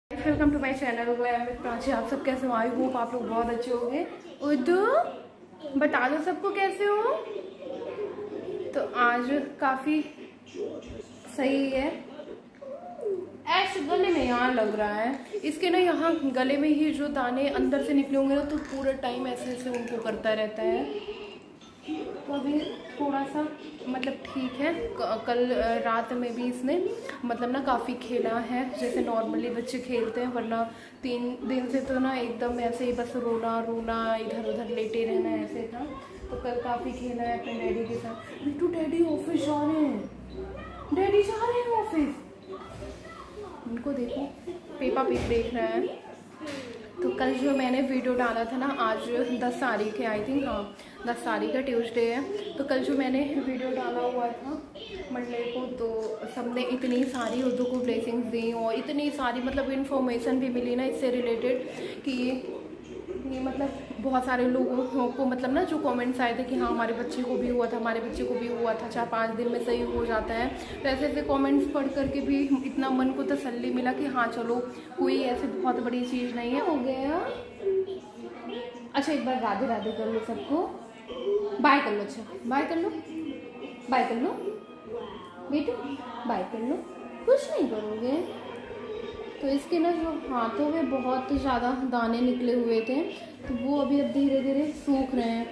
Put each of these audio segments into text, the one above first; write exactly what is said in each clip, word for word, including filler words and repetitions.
Welcome to my channel Prachi. आप सब कैसे हो? आई होप आप लोग बहुत अच्छे होंगे। उर्दू बता दो सबको कैसे हो। तो आज काफ़ी सही है। ऐश गले में यहाँ लग रहा है इसके ना, यहाँ गले में ही जो दाने अंदर से निकले होंगे ना, तो पूरा टाइम ऐसे ऐसे उनको करता रहता है। तो अभी थोड़ा सा मतलब ठीक है। कल रात में भी इसने मतलब ना काफ़ी खेला है, जैसे नॉर्मली बच्चे खेलते हैं, वरना तीन दिन से तो ना एकदम ऐसे ही बस रोना रोना इधर उधर लेटे रहना ऐसे था। तो कल काफ़ी खेला है अपने डैडी के साथ। बिट्टू डैडी ऑफिस जा रहे हैं, डैडी जा रहे हैं ऑफिस। उनको देखो, पेपा पिग देख रहा है। तो कल जो मैंने वीडियो डाला था ना, आज दस तारीख है आई थिंक, हाँ दस तारीख है, ट्यूसडे है। तो कल जो मैंने वीडियो डाला हुआ था मंडे को, तो सबने इतनी सारी उर्दू को ब्लेसिंग्स दी और इतनी सारी मतलब इन्फॉर्मेशन भी मिली ना इससे रिलेटेड कि ये मतलब बहुत सारे लोगों को मतलब ना जो कमेंट्स आए थे कि हाँ हमारे बच्चे को भी हुआ था, हमारे बच्चे को भी हुआ था, चार पाँच दिन में सही हो जाता है। तो ऐसे ऐसे कमेंट्स पढ़ करके भी इतना मन को तसल्ली मिला कि हाँ चलो कोई ऐसी बहुत बड़ी चीज़ नहीं है। हो गया। अच्छा एक बार राधे राधे कर लो सबको, बाय कर लो। अच्छा बाय कर लो, बाय कर लो बेटू, बाय कर लो। कुछ नहीं करोगे? तो इसके ना जो हाथों में बहुत ज़्यादा दाने निकले हुए थे, तो वो अभी अब धीरे धीरे सूख रहे हैं।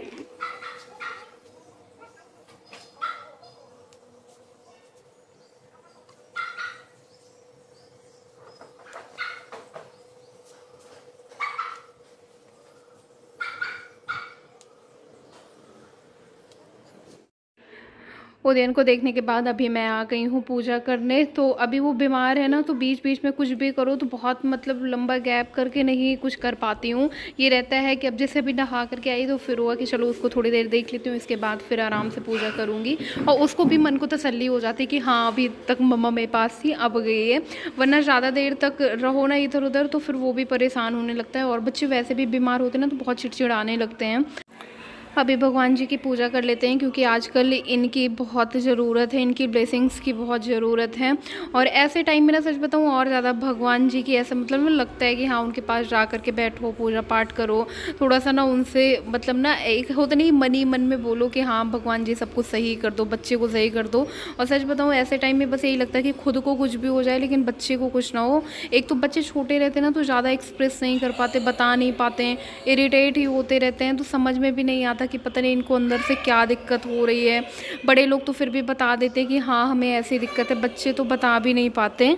उदयन को देखने के बाद अभी मैं आ गई हूँ पूजा करने। तो अभी वो बीमार है ना, तो बीच बीच में कुछ भी करो तो बहुत मतलब लंबा गैप करके नहीं कुछ कर पाती हूँ। ये रहता है कि अब जैसे अभी नहा करके आई तो फिर हुआ कि चलो उसको थोड़ी देर देख लेती हूँ, इसके बाद फिर आराम से पूजा करूँगी। और उसको भी मन को तसल्ली हो जाती है कि हाँ अभी तक मम्मा मेरे पास थी, अब गई है। वरना ज़्यादा देर तक रहो ना इधर उधर तो फिर वो भी परेशान होने लगता है। और बच्चे वैसे भी बीमार होते हैं ना तो बहुत चिड़चिड़ाने लगते हैं। अभी भगवान जी की पूजा कर लेते हैं, क्योंकि आजकल इनकी बहुत ज़रूरत है, इनकी ब्लेसिंग्स की बहुत ज़रूरत है। और ऐसे टाइम में ना सच बताऊँ और ज़्यादा भगवान जी की ऐसा मतलब ना लगता है कि हाँ उनके पास जा कर के बैठो, पूजा पाठ करो, थोड़ा सा ना उनसे मतलब ना एक होता नहीं मन ही मन में बोलो कि हाँ भगवान जी सब कुछ सही कर दो, बच्चे को सही कर दो। और सच बताऊँ ऐसे टाइम में बस यही लगता है कि खुद को कुछ भी हो जाए लेकिन बच्चे को कुछ ना हो। एक तो बच्चे छोटे रहते हैं ना तो ज़्यादा एक्सप्रेस नहीं कर पाते, बता नहीं पाते हैं, इरिटेट ही होते रहते हैं, तो समझ में भी नहीं आता कि पता नहीं इनको अंदर से क्या दिक्कत हो रही है। बड़े लोग तो फिर भी बता देते हैं कि हाँ हमें ऐसी दिक्कत है, बच्चे तो बता भी नहीं पाते।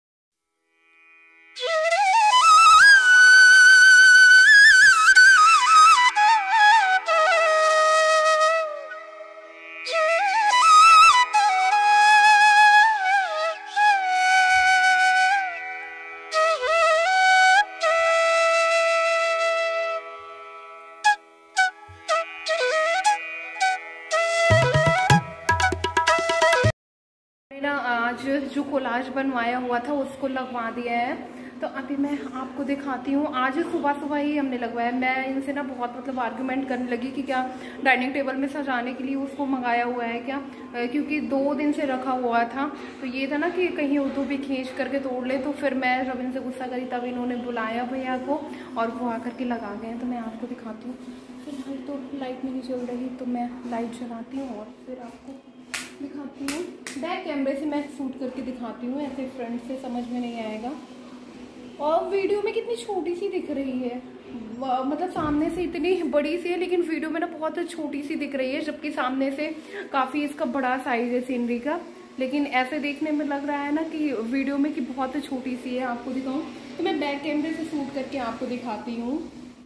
आज जो कोलाज बनवाया हुआ था उसको लगवा दिया है। तो अभी मैं आपको दिखाती हूँ। आज सुबह सुबह ही हमने लगवाया। मैं इनसे ना बहुत मतलब आर्गुमेंट करने लगी कि क्या डाइनिंग टेबल में सजाने के लिए उसको मंगाया हुआ है क्या, क्योंकि दो दिन से रखा हुआ था। तो ये था ना कि कहीं उर्दू भी खींच करके तोड़ ले। तो फिर मैं जब इनसे गुस्सा करी तब इन्होंने बुलाया भैया को और वो आकर के लगा गए। तो मैं आपको दिखाती हूँ। फिलहाल तो लाइट नहीं चल रही तो मैं लाइट जलाती हूँ और फिर आपको दिखाती हूँ। बैक कैमरे से मैं शूट करके दिखाती हूँ, ऐसे फ्रंट से समझ में नहीं आएगा। और वीडियो में कितनी छोटी सी दिख रही है, मतलब सामने से इतनी बड़ी सी है लेकिन वीडियो में ना बहुत छोटी सी दिख रही है, जबकि सामने से काफ़ी इसका बड़ा साइज है सीनरी का। लेकिन ऐसे देखने में लग रहा है ना कि वीडियो में कि बहुत छोटी सी है। आपको दिखाऊँ तो मैं बैक कैमरे से शूट करके आपको दिखाती हूँ।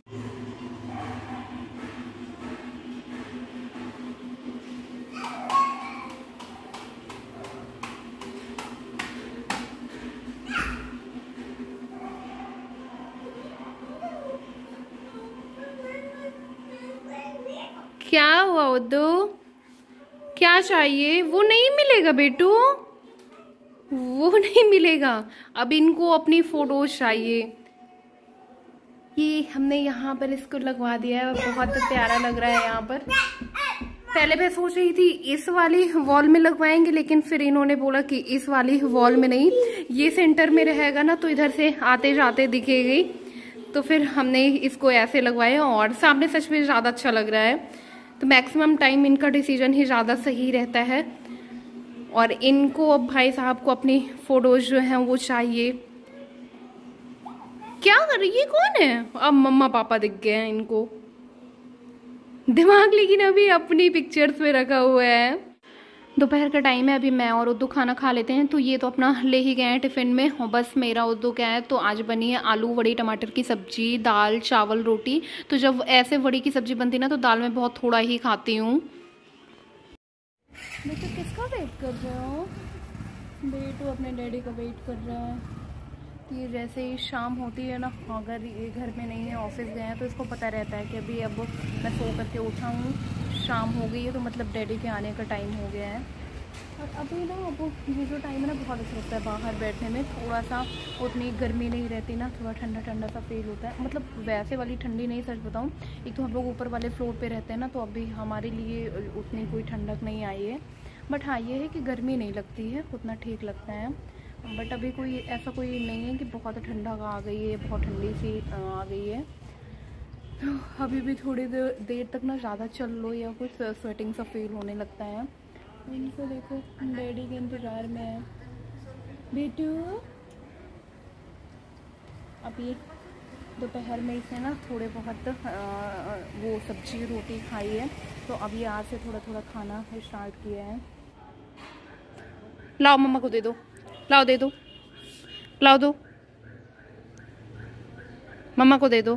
क्या हुआ उद्दू, क्या चाहिए? वो नहीं मिलेगा बेटू, वो नहीं मिलेगा। अब इनको अपनी फोटोज चाहिए। ये हमने यहाँ पर इसको लगवा दिया है और बहुत प्यारा लग रहा है यहाँ पर। पहले मैं सोच रही थी इस वाली वॉल में लगवाएंगे, लेकिन फिर इन्होंने बोला कि इस वाली वॉल में नहीं, ये सेंटर में रहेगा ना तो इधर से आते जाते दिखेगी, तो फिर हमने इसको ऐसे लगवाया और सामने सच में ज़्यादा अच्छा लग रहा है। तो मैक्सिमम टाइम इनका डिसीजन ही ज़्यादा सही रहता है। और इनको अब भाई साहब को अपनी फोटोज जो हैं वो चाहिए। क्या कर रही है, कौन है? अब मम्मा पापा दिख गए हैं इनको, दिमाग लेकिन अभी अपनी पिक्चर्स में रखा हुआ है। दोपहर का टाइम है, अभी मैं और उद्दू खाना खा लेते हैं। तो ये तो अपना ले ही गए हैं टिफ़िन में, और बस मेरा उद्दू क्या है, तो आज बनी है आलू वड़ी टमाटर की सब्जी, दाल चावल रोटी। तो जब ऐसे वड़ी की सब्जी बनती है ना तो दाल में बहुत थोड़ा ही खाती हूँ। बेटू किसका वेट कर रहे हो? बेटू अपने डैडी का वेट कर रहा है। ये जैसे ही शाम होती है ना, अगर ये घर में नहीं है ऑफिस गए हैं, तो इसको पता रहता है कि अभी अब मैं सो करके उठा हूँ, शाम हो गई है, तो मतलब डैडी के आने का टाइम हो गया है। और अभी ना अब ये जो टाइम है ना बहुत अच्छा लगता है बाहर बैठने में, थोड़ा सा उतनी गर्मी नहीं रहती ना, थोड़ा ठंडा ठंडा सा फील होता है। मतलब वैसे वाली ठंडी नहीं, सच बताऊँ, एक तो हम लोग ऊपर वाले फ्लोर पे रहते हैं ना, तो अभी हमारे लिए उतनी कोई ठंडक नहीं आई है। बट हाँ ये है कि गर्मी नहीं लगती है, उतना ठीक लगता है। बट अभी कोई ऐसा कोई नहीं है कि बहुत ठंडा आ गई है, बहुत ठंडी सी आ गई है। तो अभी भी थोड़ी देर देर तक ना ज़्यादा चल लो या कुछ स्वेटिंग सा फील होने लगता है। इनको देखो डैडी के इंतज़ार में है। बेटू अभी दोपहर में इसे ना थोड़े बहुत आ, वो सब्जी रोटी खाई है, तो अभी आज से थोड़ा थोड़ा खाना स्टार्ट किया है। लाओ मम्मा को दे दो, लाओ दे दो, लाओ दो, मम्मा को दे दो।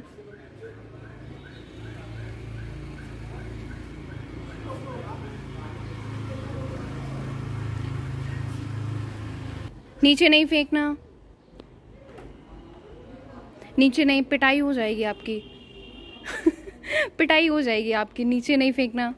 नीचे नहीं फेंकना, नीचे नहीं, पिटाई हो जाएगी आपकी पिटाई हो जाएगी आपकी, नीचे नहीं फेंकना।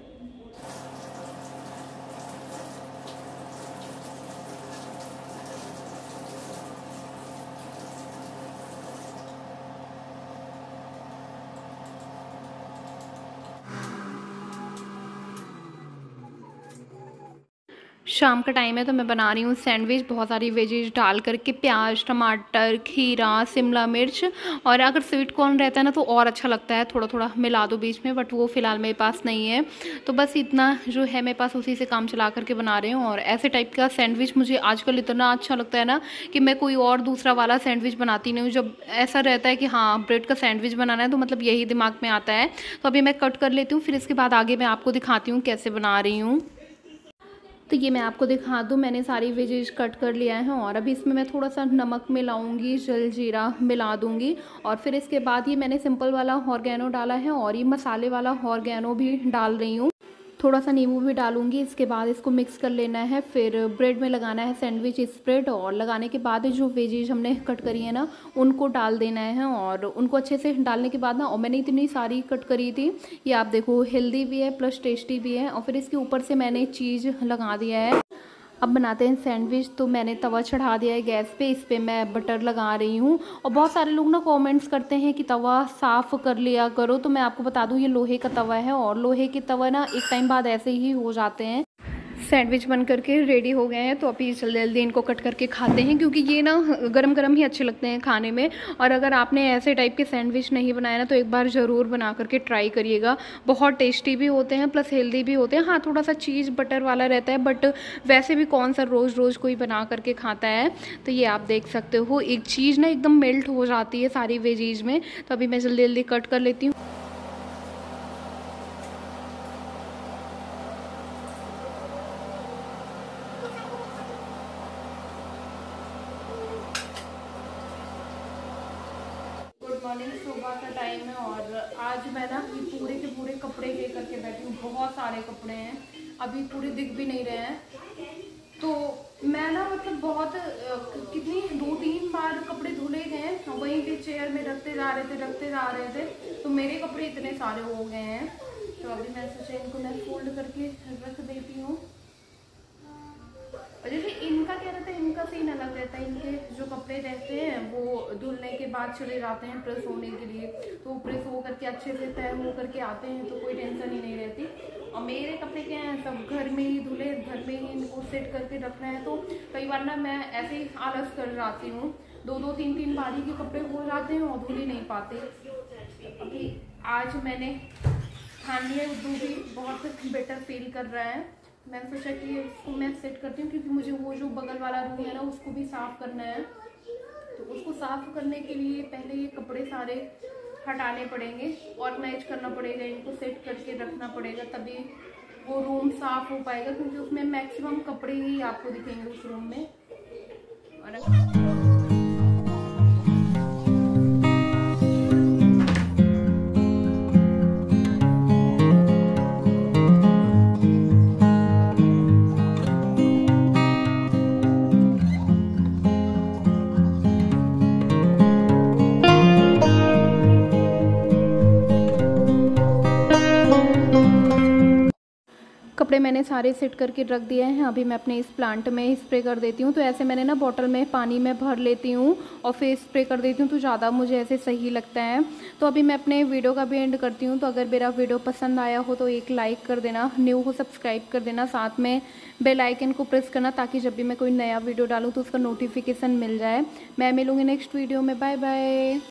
शाम का टाइम है, तो मैं बना रही हूँ सैंडविच, बहुत सारी वेजेज डाल करके, प्याज टमाटर खीरा शिमला मिर्च, और अगर स्वीट कॉर्न रहता है ना तो और अच्छा लगता है, थोड़ा थोड़ा मिला दो बीच में, बट वो फ़िलहाल मेरे पास नहीं है, तो बस इतना जो है मेरे पास उसी से काम चला करके बना रही हूँ। और ऐसे टाइप का सैंडविच मुझे आजकल इतना अच्छा लगता है ना कि मैं कोई और दूसरा वाला सैंडविच बनाती नहीं हूँ। जब ऐसा रहता है कि हाँ ब्रेड का सैंडविच बनाना है, तो मतलब यही दिमाग में आता है। तो अभी मैं कट कर लेती हूँ, फिर इसके बाद आगे मैं आपको दिखाती हूँ कैसे बना रही हूँ। तो ये मैं आपको दिखा दूँ, मैंने सारी वेजेज कट कर लिया है, और अभी इसमें मैं थोड़ा सा नमक मिलाऊंगी, जलजीरा मिला दूंगी, और फिर इसके बाद ये मैंने सिंपल वाला ऑर्गेनो डाला है, और ये मसाले वाला ऑर्गेनो भी डाल रही हूँ, थोड़ा सा नींबू भी डालूंगी। इसके बाद इसको मिक्स कर लेना है, फिर ब्रेड में लगाना है सैंडविच स्प्रेड, और लगाने के बाद जो वेजेज हमने कट करी है ना उनको डाल देना है, और उनको अच्छे से डालने के बाद ना, और मैंने इतनी सारी कट करी थी, ये आप देखो हेल्दी भी है प्लस टेस्टी भी है। और फिर इसके ऊपर से मैंने चीज़ लगा दिया है। अब बनाते हैं सैंडविच। तो मैंने तवा चढ़ा दिया है गैस पे, इस पे मैं बटर लगा रही हूँ। और बहुत सारे लोग ना कमेंट्स करते हैं कि तवा साफ़ कर लिया करो, तो मैं आपको बता दूँ ये लोहे का तवा है, और लोहे के तवा ना एक टाइम बाद ऐसे ही हो जाते हैं। सैंडविच बन करके रेडी हो गए हैं, तो अभी जल्दी जल्दी इनको कट करके खाते हैं, क्योंकि ये ना गरम गरम ही अच्छे लगते हैं खाने में। और अगर आपने ऐसे टाइप के सैंडविच नहीं बनाया ना, तो एक बार ज़रूर बना करके ट्राई करिएगा, बहुत टेस्टी भी होते हैं प्लस हेल्दी भी होते हैं। हाँ थोड़ा सा चीज़ बटर वाला रहता है, बट वैसे भी कौन सा रोज़ रोज़ कोई बना करके खाता है। तो ये आप देख सकते हो, एक चीज़ ना एकदम मेल्ट हो जाती है सारी वेजीज में। तो अभी मैं जल्दी जल्दी कट कर लेती हूँ। मॉर्निंग सुबह का टाइम है, और आज मैं ना ये पूरे के पूरे कपड़े ले करके बैठी हूँ, बहुत सारे कपड़े हैं, अभी पूरे दिख भी नहीं रहे हैं। तो मैं ना मतलब बहुत कितनी दो तीन बार कपड़े धुले गए, वहीं पे चेयर में रखते जा रहे थे रखते जा रहे थे तो मेरे कपड़े इतने सारे हो गए हैं। तो अभी मैं सोचा इनको मैं फोल्ड करके रख देती हूँ। और जैसे इनका क्या रहता है, इनका सीन अलग रहता है, इनके जो कपड़े रहते हैं वो धुलने के बाद चले जाते हैं प्रेस होने के लिए, तो प्रेस हो करके अच्छे से तय हो करके आते हैं, तो कोई टेंशन ही नहीं रहती। और मेरे कपड़े क्या हैं, सब घर में ही धुले, घर में ही इनको सेट करके रखना है। तो कई बार ना मैं ऐसे ही आलस कर जाती हूँ, दो दो तीन तीन बारी के कपड़े हो जाते हैं और धुल ही नहीं पाते। अभी आज मैंने ठान लिया, उद्दू भी बहुत बेटर फील कर रहा है। मैंने सोचा कि इसको मैं सेट करती हूँ, क्योंकि मुझे वो जो बगल वाला रूम है ना उसको भी साफ़ करना है। तो उसको साफ़ करने के लिए पहले ये कपड़े सारे हटाने पड़ेंगे, ऑर्गेनाइज करना पड़ेगा, इनको सेट करके रखना पड़ेगा, तभी वो रूम साफ़ हो पाएगा। क्योंकि उसमें मैक्सिमम कपड़े ही आपको दिखेंगे उस रूम में। और कपड़े मैंने सारे सेट करके रख दिए हैं। अभी मैं अपने इस प्लांट में स्प्रे कर देती हूँ। तो ऐसे मैंने ना बॉटल में पानी में भर लेती हूँ और फिर स्प्रे कर देती हूँ, तो ज़्यादा मुझे ऐसे सही लगता है। तो अभी मैं अपने वीडियो का भी एंड करती हूँ। तो अगर मेरा वीडियो पसंद आया हो तो एक लाइक कर देना, न्यू हो सब्सक्राइब कर देना, साथ में बेल आइकन को प्रेस करना, ताकि जब भी मैं कोई नया वीडियो डालूँ तो उसका नोटिफिकेशन मिल जाए। मैं मिलूँगी नेक्स्ट वीडियो में। Bye bye.